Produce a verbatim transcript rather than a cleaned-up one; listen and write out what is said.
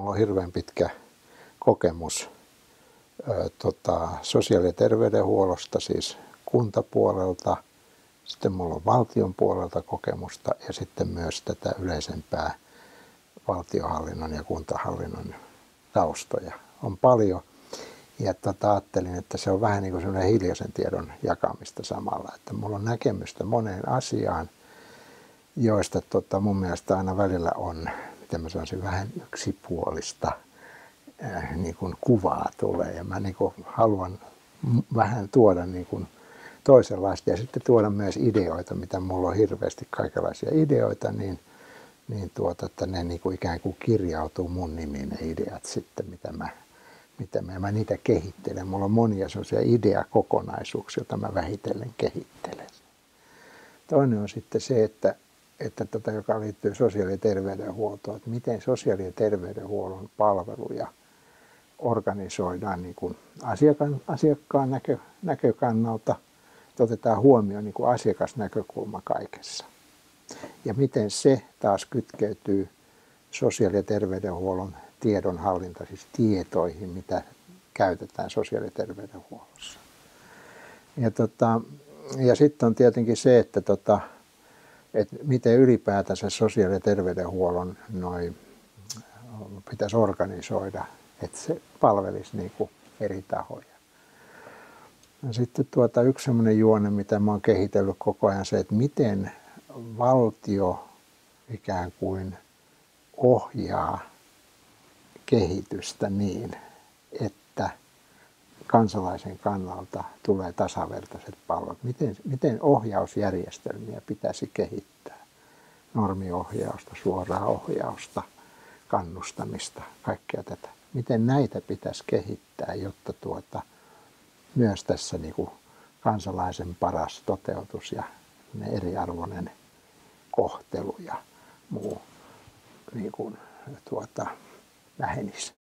mulla on hirveän pitkä kokemus ö, tota, sosiaali- ja terveydenhuollosta, siis kuntapuolelta. Sitten mulla on valtion puolelta kokemusta ja sitten myös tätä yleisempää valtiohallinnon ja kuntahallinnon taustoja on paljon. Ja tota, ajattelin, että se on vähän niin kuin semmoinen hiljaisen tiedon jakamista samalla. Että mulla on näkemystä moneen asiaan, joista tota, mun mielestä aina välillä on, miten mä sanoisin, vähän yksipuolista äh, niin kuin kuvaa tulee. Ja mä niin kuin haluan vähän tuoda niin kuin toisenlaista ja sitten tuoda myös ideoita, mitä mulla on hirveästi kaikenlaisia ideoita, niin, niin tuota, että ne niin kuin ikään kuin kirjautuu mun nimiin ne ideat sitten, mitä mä, mitä mä, mä niitä kehittelen. Mulla on monia sellaisia ideakokonaisuuksia, joita mä vähitellen kehittelen. Toinen on sitten se, että, että tota, joka liittyy sosiaali- ja terveydenhuoltoon, että miten sosiaali- ja terveydenhuollon palveluja organisoidaan niin kuin asiakkaan, asiakkaan näkö, näkökannalta, että otetaan huomioon niin kuin asiakasnäkökulma kaikessa. Ja miten se taas kytkeytyy sosiaali- ja terveydenhuollon tiedonhallinta, siis tietoihin, mitä käytetään sosiaali- ja terveydenhuollossa. Ja, tota, ja sitten on tietenkin se, että, tota, että miten ylipäätänsä sosiaali- ja terveydenhuollon noi pitäisi organisoida, että se palvelisi niin kuin eri tahoja. Ja sitten tuota, yksi sellainen juone, mitä mä oon kehitellyt koko ajan, se, että miten valtio ikään kuin ohjaa kehitystä niin, että kansalaisen kannalta tulee tasavertaiset palvelut. Miten, miten ohjausjärjestelmiä pitäisi kehittää? Normiohjausta, suoraa ohjausta, kannustamista, kaikkea tätä. Miten näitä pitäisi kehittää, jotta tuota, myös tässä niin kuin kansalaisen paras toteutus ja ne eriarvoinen kohtelu ja muu niin kuin, tuota, vähenisi.